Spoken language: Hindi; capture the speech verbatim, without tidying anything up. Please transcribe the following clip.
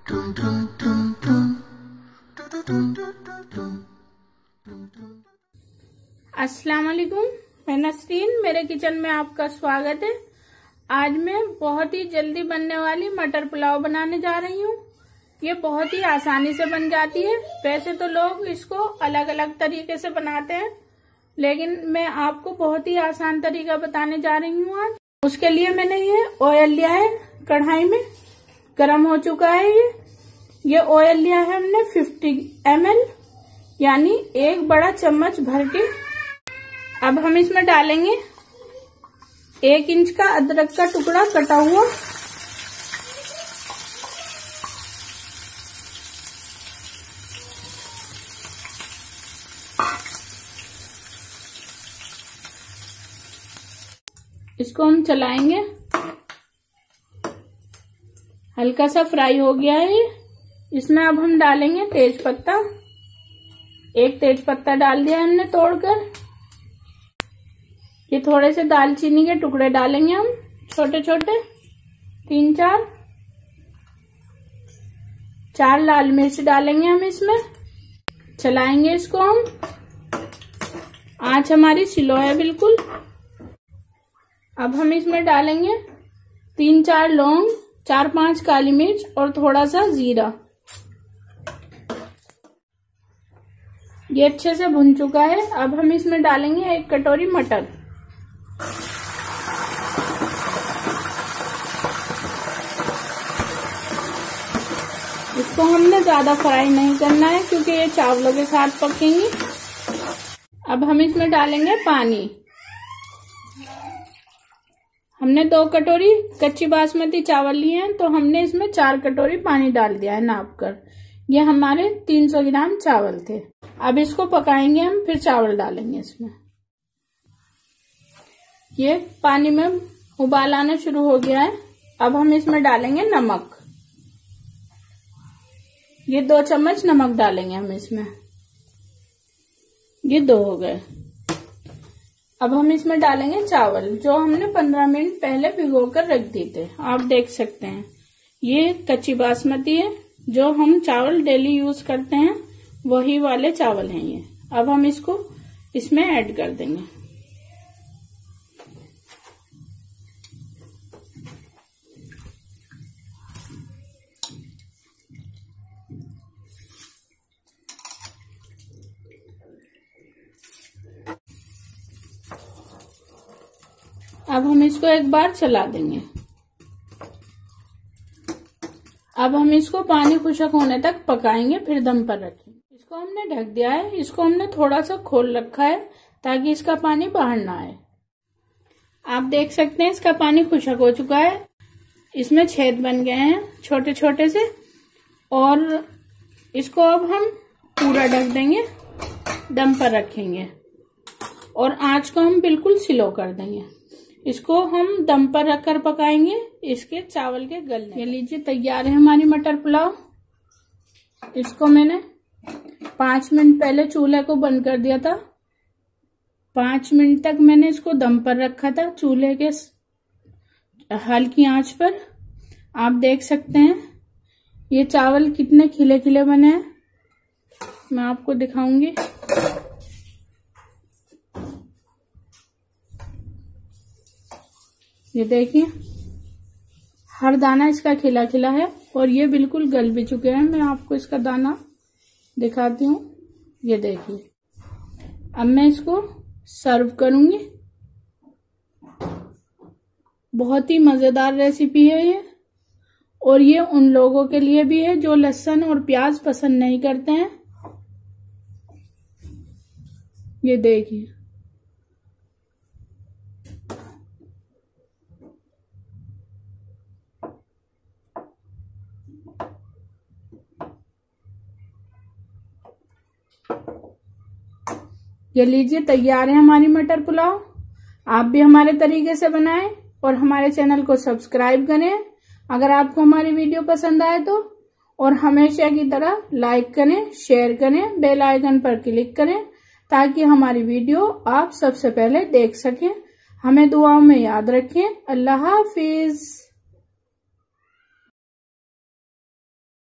अस्सलाम वालेकुम, मैं नसरीन, मेरे किचन में आपका स्वागत है। आज मैं बहुत ही जल्दी बनने वाली मटर पुलाव बनाने जा रही हूँ। ये बहुत ही आसानी से बन जाती है। वैसे तो लोग इसको अलग अलग तरीके से बनाते हैं, लेकिन मैं आपको बहुत ही आसान तरीका बताने जा रही हूँ आज। उसके लिए मैंने ये ऑयल लिया है, कढ़ाई में गरम हो चुका है। ये ये ऑयल लिया है हमने पचास एम एल, यानी एक बड़ा चम्मच भर के। अब हम इसमें डालेंगे एक इंच का अदरक का टुकड़ा कटा हुआ, इसको हम चलाएंगे। हल्का सा फ्राई हो गया है। इसमें अब हम डालेंगे तेज पत्ता। एक तेज पत्ता डाल दिया हमने तोड़कर। ये थोड़े से दालचीनी के टुकड़े डालेंगे हम, छोटे छोटे, तीन चार। चार लाल मिर्च डालेंगे हम इसमें। चलाएंगे इसको हम। आंच हमारी स्लो है बिल्कुल। अब हम इसमें डालेंगे तीन चार लौंग, चार पांच काली मिर्च और थोड़ा सा जीरा। ये अच्छे से भुन चुका है। अब हम इसमें डालेंगे एक कटोरी मटर। इसको हमने ज्यादा फ्राई नहीं करना है, क्योंकि ये चावलों के साथ पकेंगी। अब हम इसमें डालेंगे पानी। हमने दो कटोरी कच्ची बासमती चावल लिए हैं, तो हमने इसमें चार कटोरी पानी डाल दिया है नाप कर। ये हमारे तीन सौ ग्राम चावल थे। अब इसको पकाएंगे हम, फिर चावल डालेंगे इसमें। ये पानी में उबाल आना शुरू हो गया है। अब हम इसमें डालेंगे नमक। ये दो चम्मच नमक डालेंगे हम इसमें। ये दो हो गए। अब हम इसमें डालेंगे चावल, जो हमने पंद्रह मिनट पहले भिगोकर रख दिए थे। आप देख सकते हैं ये कच्ची बासमती है, जो हम चावल डेली यूज करते हैं, वही वाले चावल हैं ये। अब हम इसको इसमें ऐड कर देंगे। अब हम इसको एक बार चला देंगे। अब हम इसको पानी खुशक होने तक पकाएंगे, फिर दम पर रखेंगे। इसको हमने ढक दिया है। इसको हमने थोड़ा सा खोल रखा है, ताकि इसका पानी बाहर ना आए। आप देख सकते हैं इसका पानी खुशक हो चुका है। इसमें छेद बन गए हैं छोटे छोटे से। और इसको अब हम पूरा ढक देंगे, दम पर रखेंगे, और आंच को हम बिल्कुल स्लो कर देंगे। इसको हम दम पर रखकर पकाएंगे, इसके चावल के गलने। ये लीजिए, तैयार है हमारी मटर पुलाव। इसको मैंने पांच मिनट पहले चूल्हे को बंद कर दिया था। पांच मिनट तक मैंने इसको दम पर रखा था, चूल्हे के हल्की आंच पर। आप देख सकते हैं ये चावल कितने खिले खिले बने हैं। मैं आपको दिखाऊंगी। ये देखिए, हर दाना इसका खिला खिला है, और ये बिल्कुल गल भी चुके हैं। मैं आपको इसका दाना दिखाती हूँ। ये देखिए। अब मैं इसको सर्व करूंगी। बहुत ही मजेदार रेसिपी है ये, और ये उन लोगों के लिए भी है जो लहसुन और प्याज पसंद नहीं करते हैं। ये देखिए, ये लीजिए, तैयार है हमारी मटर पुलाव। आप भी हमारे तरीके से बनाएं और हमारे चैनल को सब्सक्राइब करें अगर आपको हमारी वीडियो पसंद आए तो। और हमेशा की तरह लाइक करें, शेयर करें, बेल आइकन पर क्लिक करें, ताकि हमारी वीडियो आप सबसे पहले देख सकें। हमें दुआओं में याद रखें। अल्लाह हाफिज।